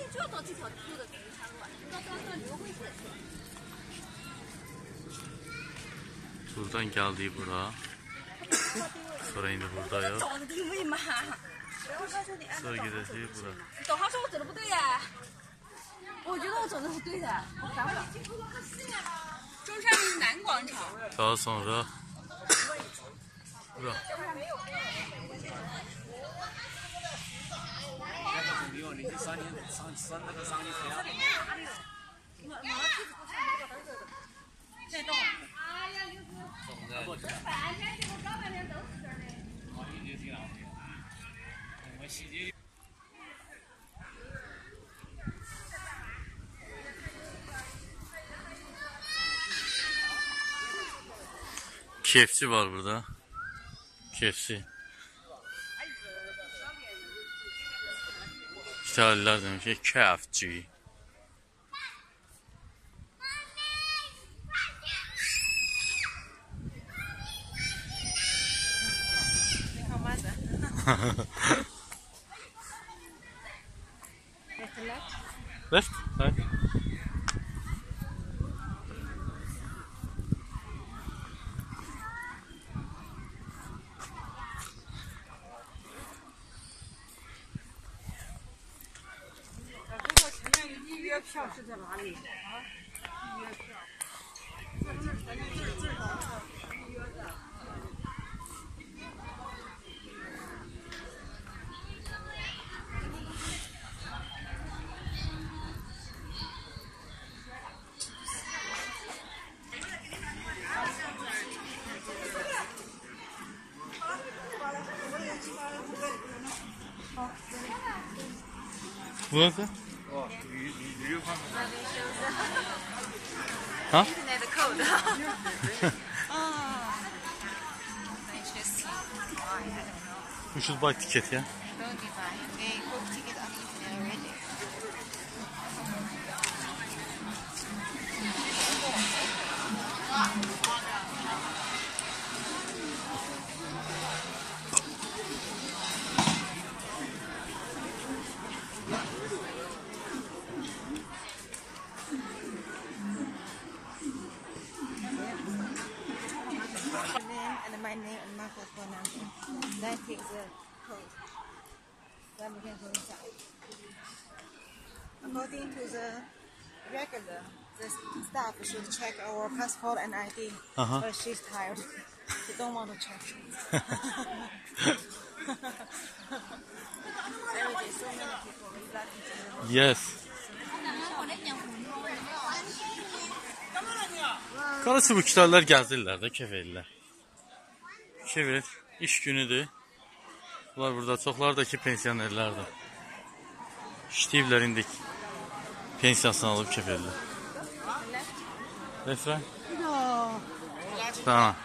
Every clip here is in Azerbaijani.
就要到这条路的长路啊，到刘会社去。 Buradan geldi bura. Sonra indi burada yok. 找的定位嘛。 Sonra gideceği bura. 导航说我走的不对呀。我觉得我走的是对的。中山陵南广场。 Daha sonra bura. 在动。 Kefçi var burada. Kefçi. İtalyanlar demiş ki kefçi. Left? Right. Burası? Ha? Internet code. We should buy ticket, yeah? Don't you buy? They book ticket on internet already. And my name and my phone number. Then take the code. Then we can go inside. According to the regular, the staff should check our passport and ID. But she's tired. She don't want to check. Every day, so many people. Yes. Qarası kitarlar gəzirlər də Kefirlər. Kefir iş günüdür. Bunlar burada çoxları da ki pensionerlərdir. İşləyiblər indi pensiyasını alıb Kefirlər. Refren? Tamam.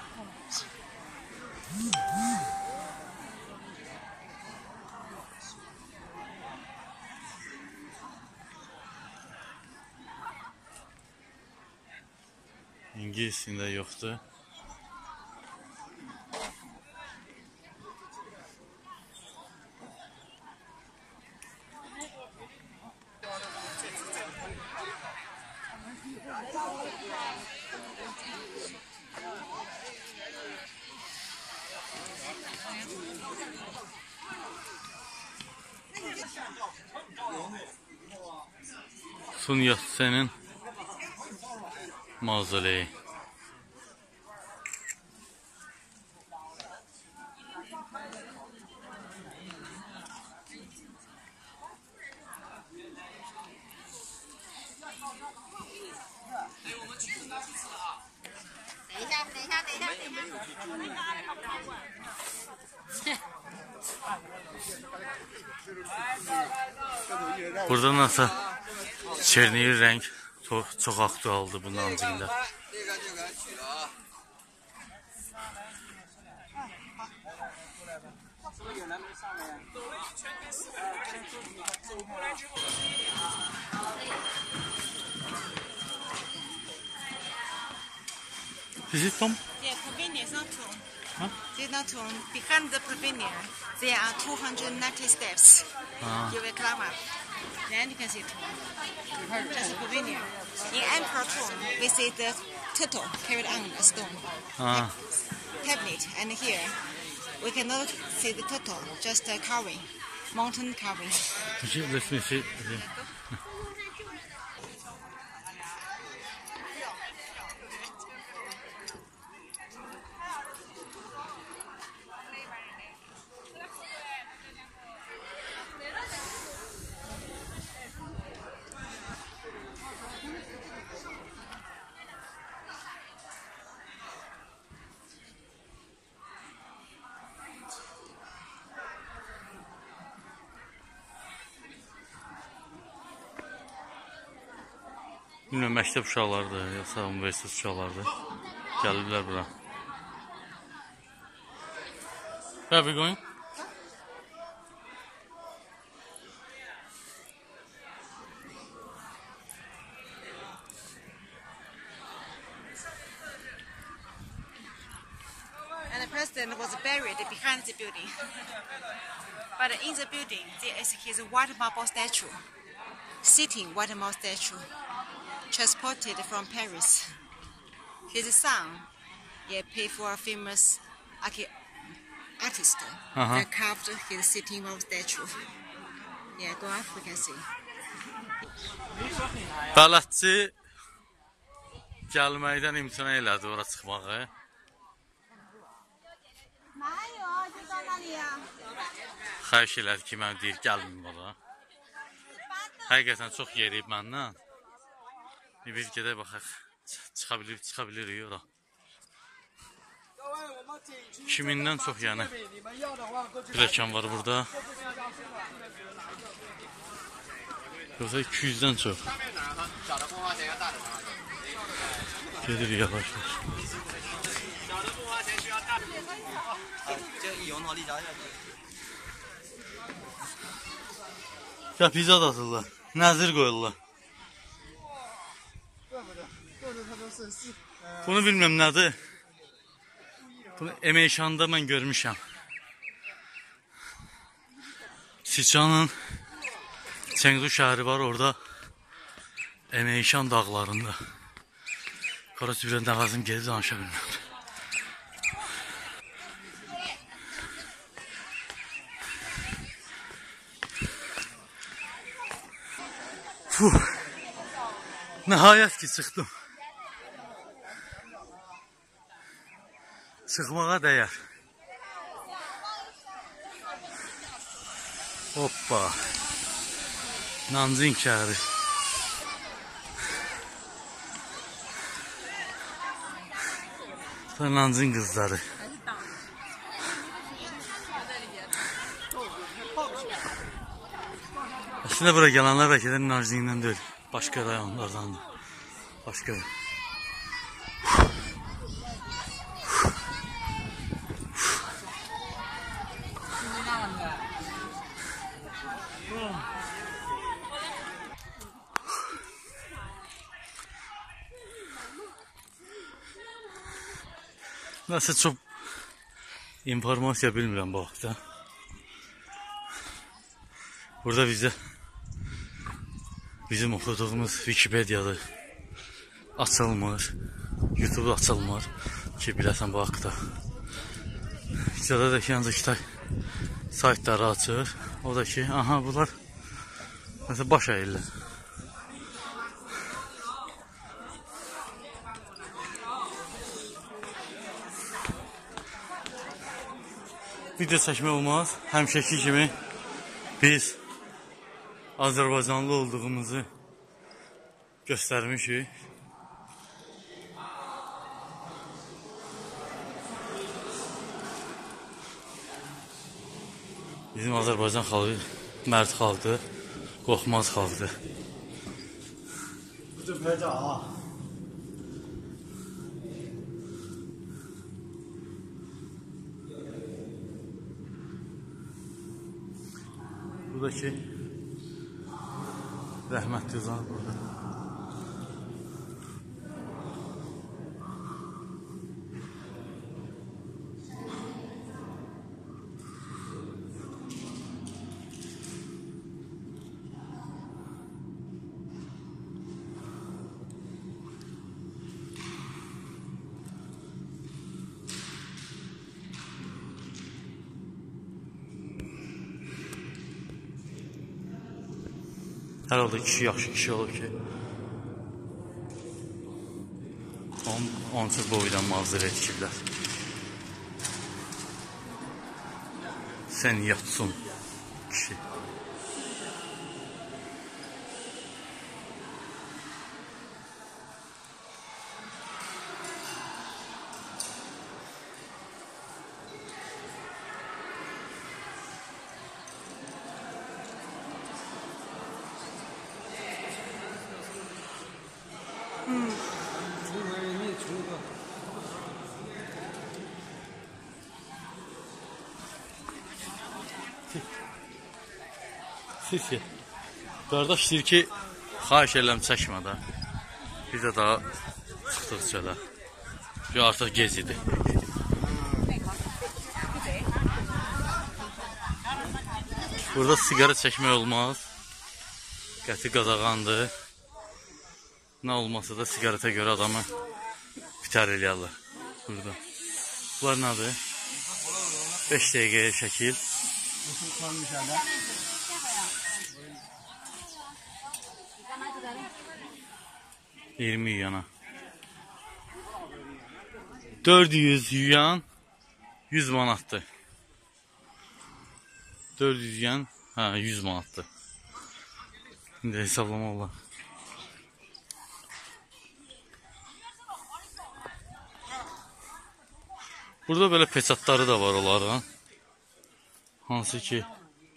İngiliscəsində yoxdur. Sun Yat-sen'in Mausoleum. Burada nasıl çerniyi renk çok aktualdır bunun amcında. Is it Tom? Yeah, pavilion is not tomb. Huh? It's not tomb. Behind the pavilion, there are 290 steps. You will climb up. Then you can see tomb. Just a souvenir. In Emperor tomb, we see the turtle carried on a stone tablet, and here we cannot see the turtle, just a carving, mountain carving. Let me see. Bilmiyorum, məktəb uşaqlarıdır, yoxsa universitet uşaqlarıdır. Gəliblər bura. Where are we going? And the president was buried behind the building. But in the building, there is his white marble statue, sitting white marble statue, transported from Paris. His son, paid for a famous artist that carved his sitting marble statue. Go up, we can see. Bələdçi gəlməkdən imtina elədi ora çıxmağı. Xahiş elədi ki, mən deyir, gəlməyim ora. Həqiqətən çox yeriyib məndən. Biz gedək baxaq, çıxa bilirik ora. Kimindən çox yəni biləkan var burada. Yoxsa 200-dən çox. Gedirik yavaş. Ya pizza da atırlar, nəzir qoyurlar. Bunu bilmirəm nədir. Bunu Emeşanda mən görmüşəm. Siçanın Çengdu şəhəri var orada. Emeşan dağlarında. Qarası birən dəvazım gedib danışa bilmirəm. Nəhayət ki, çıxdım. Çıxmağa dəyər. Hoppa. Nanjing şəhəri. Nanjing qızları. Əslində bura gələnlər bəlkə də Nanjingdən deyil. Başqa rayonlardandır. Başqa. Nəsə çox informasiya bilmirəm bu vaxtda. Burada bizim oxuduğumuz Wikipediyadır. Açılmır. YouTube açılmır ki, biləsən bu haqda. İcada da ki, ancaq kitay saytları açır. O da ki, aha, bunlar məsələn baş əyirlər. Video çəkmək olmaz. Həmişəki kimi biz Azərbaycanlı olduğumuzu göstərmişik. Bizim Azərbaycan xalqı mərd xalqdır, qorxmaz xalqdır. Buradakı rəhmətli zat burada. Hər halda kişi yaxşı kişi olur ki, onsuz boydan mazır etkirlər. Sən yatsun kişi. Sisi. Qardaş deyir ki, xahiş eləm çəkmə də. Biz də daha çıxdıq çölə. Artıq gec idi. Burada siqara çəkmək olmaz. Qəti qadağandır. Nə olmasa da siqarata görə adamı bitər eləyərlər. Burada. Bunlar nədir? 5 dəqiqəyə şəkil. 20 yana. 400 yuan 100 manatdır. 400 yuan 100 manatdır. İndi hesablama olar. Burada böyle peçatları da var onların. Hansı ki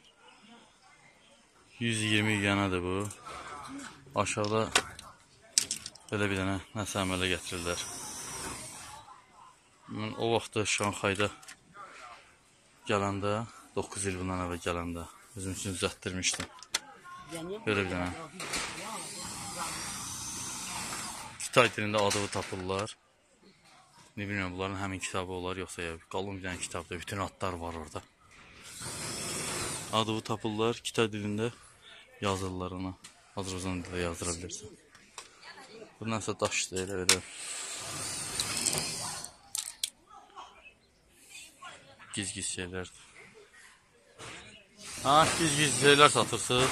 120 yanadır bu. Aşağıda belə bir dənə nəsə əmələ gətirirlər. Mən o vaxtda Şanxayda gələndə, 9 il bundan əvvəl gələndə özüm üçün düzəltdirmişdim. Belə bir dənə. Kitay dilində adı tapırlar. Ne bilmirəm, bunların həmin kitabı olar, yoxsa ya qalın bir dənə kitabda bütün adlar var orada. Adı tapırlar, kitay dilində yazırlar ona. Azərbaycan dilində yazdıra bilirsən. Bu nəsə daşdır, elə. Giz-giz şeylərdir. Giz-giz şeylər satırsınız.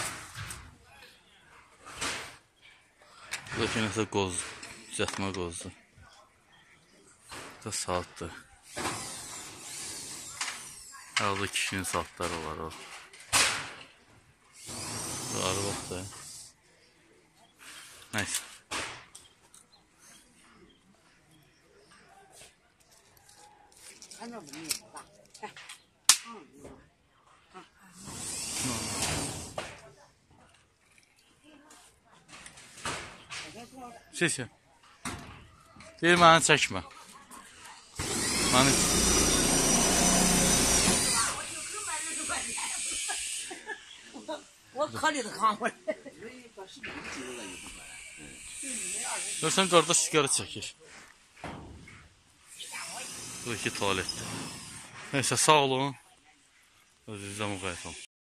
Bu da ki, nəsə qoz, düzəltmə qozdur. Bu da saatdır. Arada kişinin saatları var o. Bu arvaqdır. Neyse. Sesi. Deyir, məni çəkmə. Məni... Görsən, qardaş sigara çəkir. Bu da ki, tualetdir. Neyse, sağ olun. Özünüzə müqayət olun.